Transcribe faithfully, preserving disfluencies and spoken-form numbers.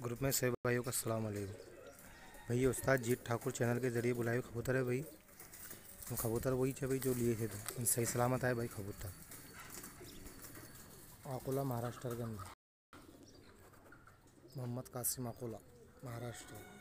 Group में सभी भाइयों का अस्सलाम वालेकुम। भाई ये उस्ताद जीत ठाकुर चैनल के ज़रिए बुलाए हुए कबूतर है भाई। तो कबूतर वही है भाई जो लिए थे, तो सही सलामत आए भाई कबूतर। अकोला महाराष्ट्र के अंदर, मोहम्मद कासिम अकोला महाराष्ट्र।